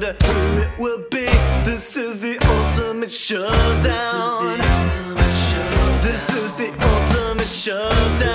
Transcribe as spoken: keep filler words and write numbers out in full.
wonder who it will be. This is the ultimate showdown. This is the ultimate showdown.